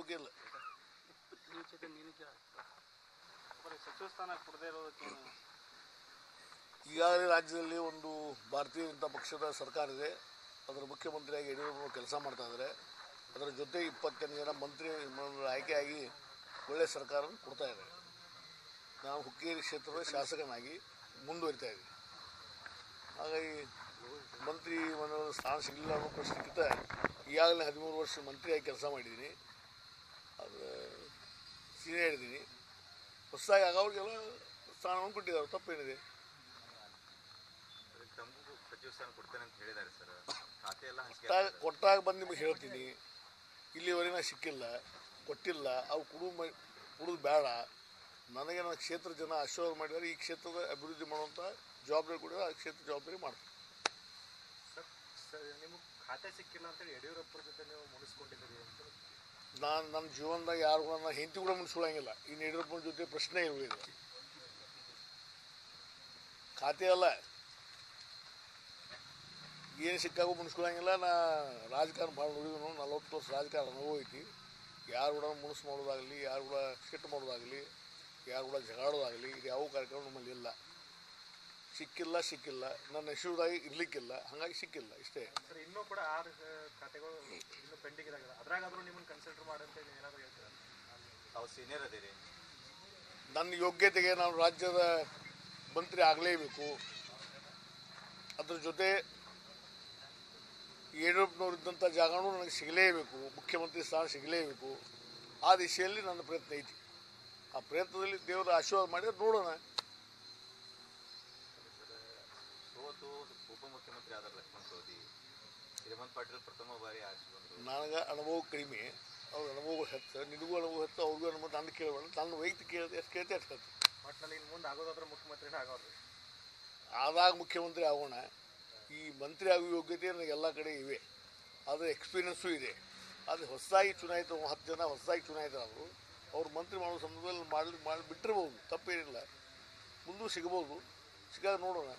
ಬಗ್ಗೆ ಇಲ್ಲ. ಸಚಿವ ಸ್ಥಾನ ಕೊಡದೇ ಇರೋದಕ್ಕೆ ಈಗಾಗಲೇ ರಾಜ್ಯದಲ್ಲಿ ಒಂದು ಭಾರತೀಯ ಜನತಾ ಪಕ್ಷದ ಸರ್ಕಾರ ಇದೆ. ಅದರ ಮುಖ್ಯಮಂತ್ರಿಯಾಗಿ ಯಡಿಯೂರಪ್ಪ ಕೆಲಸ ಮಾಡ್ತಾ ಇದ್ದಾರೆ. ಅದರ ಜೊತೆ 28 ಜನ ಮಂತ್ರಿ ಆಯ್ಕೆಯಾಗಿ ಒಳ್ಳೆಯ ಸರ್ಕಾರವನ್ನು ಕೊಡ್ತಾ ಇದ್ದಾರೆ. ನಾವು ಹುಕ್ಕೇರಿ ಕ್ಷೇತ್ರದ ಶಾಸಕನಾಗಿ ಮುಂದುವರಿತಾ ಇದ್ದೀವಿ. ಹಾಗಾಗಿ ಮಂತ್ರಿ ಮಂಡಲದ ಸ್ಥಾನ ಸಿಗಲಿಲ್ಲ ಅನ್ನೋ ಪ್ರಶ್ನೆಗಿಂತ ಈಗಾಗಲೇ 13 ವರ್ಷ ಮಂತ್ರಿಯಾಗಿ ಕೆಲಸ ಮಾಡಿದ್ದೀನಿ. ಅದು ಸೀನಿಯರ್ ಇದ್ದೀನಿ. ಹೊಸದಾಗಿ ಆಗೋರಿಗೆಲ್ಲ ಸ್ಥಾನವನ್ನು ಕೊಟ್ಟಿದ್ದಾರೆ. ತಪ್ಪೇನಿದೆ? ಕೊಟ್ಟಾಗ ಬಂದು ನಿಮಗೆ ಹೇಳ್ತೀನಿ. ಇಲ್ಲಿವರೆಗೆ ನಾನು ಸಿಕ್ಕಿಲ್ಲ, ಕೊಟ್ಟಿಲ್ಲ. ಅವು ಕುಡಿದು ಬೇಡ. ನನಗೆ ನನ್ನ ಕ್ಷೇತ್ರ ಜನ ಆಶೀರ್ವಾದ ಮಾಡಿದರೆ ಈ ಕ್ಷೇತ್ರದ ಅಭಿವೃದ್ಧಿ ಮಾಡುವಂಥ ಜವಾಬ್ದಾರಿ ಕೂಡ ಆ ಕ್ಷೇತ್ರ ಜವಾಬ್ದಾರಿ ಮಾಡ್ತೀನಿ. ನಿಮಗೆ ಖಾತೆ ಸಿಕ್ಕಿಲ್ಲ ಅಂತೇಳಿ ಯಡಿಯೂರಪ್ಪರ ಜೊತೆ ನೀವು ಮುನಿಸ್ಕೊಂಡಿದ್ದೀರಿ ಅಂತ ನಾನು ನನ್ನ ಜೀವನದಾಗ ಯಾರು ನನ್ನ ಹೆಂಡತಿ ಕೂಡ ಮುನಿಸ್ಕೊಳ್ಳಂಗಿಲ್ಲ. ಇನ್ನು ಯಡಿಯೂರಪ್ಪನ ಜೊತೆ ಪ್ರಶ್ನೆ ಇರಲಿಲ್ಲ. ಖಾತೆ ಅಲ್ಲ, ಏನು ಸಿಕ್ಕಾಗೂ ಮುನಿಸ್ಕೊಳ್ಳಂಗಿಲ್ಲ. ನಾ ರಾಜಕಾರಣ ಭಾಳ ನೋಡಿದ್ರು. 40 ವರ್ಷ ರಾಜಕಾರಣ ಅನುಭವ ಐತಿ. ಯಾರು ಕೂಡ ಮುನಿಸ್ ಮಾಡೋದಾಗಲಿ, ಯಾರು ಕೂಡ ಸಿಟ್ಟು ಮಾಡೋದಾಗಲಿ, ಯಾರು ಕೂಡ ಜಗಾಡೋದಾಗಲಿ, ಇದು ಯಾವ ಕಾರ್ಯಕ್ರಮ ನಮ್ಮಲ್ಲಿ ಇಲ್ಲ. ಸಿಕ್ಕಿಲ್ಲ ನನ್ನ ಹೆಸರುದಾಗಿ ಇರಲಿಕ್ಕಿಲ್ಲ, ಹಾಗಾಗಿ ಸಿಕ್ಕಿಲ್ಲ. ಇಷ್ಟೇ. ಸರ್, ಇನ್ನೂ ಕೂಡ 6 ಖಾತೆಗಳು ಇನ್ನೂ ಪೆಂಡಿಂಗ್ ಇದಾಗಿದೆ. ಅದ್ರಾಗಾದರೂ ನಿಮ್ಮನ್ನು ಕನ್ಸಿಡರ್ ಮಾಡಂತೇಳಿ ಏನಾದರೂ ಹೇಳ್ತೀರಾ? ತಾವು ಸೀನಿಯರ್ ಅದೇರಿ. ನನ್ನ ಯೋಗ್ಯತೆಗೆ ನಾನು ರಾಜ್ಯದ ಮಂತ್ರಿ ಆಗಲೇಬೇಕು. ಅದ್ರ ಜೊತೆ ಯಡಿಯೂರಪ್ಪನವರಿದ್ದಂಥ ಜಾಗನೂ ನನಗೆ ಸಿಗಲೇಬೇಕು. ಮುಖ್ಯಮಂತ್ರಿ ಸ್ಥಾನ ಸಿಗಲೇಬೇಕು. ಆ ದಿಶೆಯಲ್ಲಿ ನನ್ನ ಪ್ರಯತ್ನ ಐತಿ. ಆ ಪ್ರಯತ್ನದಲ್ಲಿ ದೇವರ ಆಶೀರ್ವಾದ ಮಾಡಿದ್ರೆ ನೋಡೋಣ. ಉಪಮುಖ್ಯಮಂತ್ರಿ ಆದ ಲಕ್ಷ್ಮಣ್ ಸವದಿ, ಶ್ರೀಮಂತ್ ಪಾಟೀಲ್ ಪ್ರಥಮ ಬಾರಿ ಆರಿಸಿಕೊಂಡ್ರು. ನನಗೆ ಅನುಭವ ಕಡಿಮೆ, ಅವ್ರ ಅನುಭವ ಹೆಚ್ಚು. ನಿನಗೂ ಅನುಭವ ಹೆಚ್ಚು, ಅವ್ರಿಗೂ ಅನುಭವ. ನನ್ನ ಕೇಳಬೇಡ, ನನ್ನ ವೈಯಕ್ತಿಕ ಕೇಳಿದೆ ಎಷ್ಟು ಕೇಳ್ತೆ ಅಷ್ಟು ಹೇಳ್ತು. ಒಟ್ಟಿನಲ್ಲಿ ಇನ್ನು ಮುಂದೆ ಆಗೋದಾದ್ರೆ ಮುಖ್ಯಮಂತ್ರಿನೇ ಆಗೋರು. ಆದಾಗ ಮುಖ್ಯಮಂತ್ರಿ ಆಗೋಣ. ಈ ಮಂತ್ರಿ ಆಗೋ ಯೋಗ್ಯತೆ ನನಗೆ ಎಲ್ಲ ಕಡೆ ಇವೆ. ಅದರ ಎಕ್ಸ್ಪೀರಿಯನ್ಸು ಇದೆ. ಅದು ಹೊಸದಾಗಿ ಚುನಾಯಿತ 10 ಜನ ಹೊಸದಾಗಿ ಚುನಾಯಿತರಾದರು. ಅವ್ರು ಮಂತ್ರಿ ಮಾಡೋ ಸಂದರ್ಭದಲ್ಲಿ ಮಾಡಿ ಬಿಟ್ಟಿರ್ಬೋದು. ತಪ್ಪೇನಿಲ್ಲ. ಮುಂದೂ ಸಿಗ್ಬೋದು. ಸಿಗಾಗ ನೋಡೋಣ.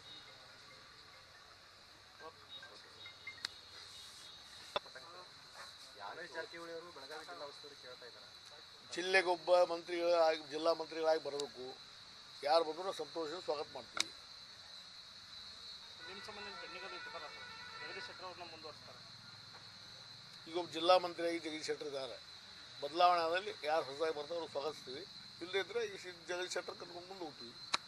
ಜಾರಕಿಹೊಳಿ ಅವರು ಬೆಳಗಾವಿ ಜಿಲ್ಲಾ ಉಸ್ತುವಾರಿ ಕೇಳ್ತಾ ಇದ್ದಾರೆ. ಜಿಲ್ಲೆಗೊಬ್ಬ ಮಂತ್ರಿಗಳಾಗಿ ಜಿಲ್ಲಾ ಮಂತ್ರಿಗಳಾಗಿ ಬರಬೇಕು. ಯಾರು ಬಂದರೂ ಸಂತೋಷ ಸ್ವಾಗತ ಮಾಡ್ತೀವಿ. ನಿಮ್ಮ ಸಂಬಂಧ ಜಗದೀಶ್ ಶೆಟ್ಟರ್ ಅವ್ರನ್ನ ಮುಂದುವರಿಸ್ತಾರೆ. ಈಗ ಒಬ್ಬ ಜಿಲ್ಲಾ ಮಂತ್ರಿಯಾಗಿ ಜಗದೀಶ್ ಶೆಟ್ಟರ್ ಇದ್ದಾರೆ. ಬದಲಾವಣೆ ಆದಲ್ಲಿ ಯಾರು ಹೊಸದಾಗಿ ಬರ್ತಾರೋ ಅವ್ರು ಸ್ವಾಗತಿಸ್ತೀವಿ. ಇಲ್ಲದೇ ಇದ್ದರೆ ಈ ಜಗದೀಶ್ ಶೆಟ್ಟರ್ ಕರ್ಕೊಂಡು ಮುಂದೆ ಹೋಗ್ತೀವಿ.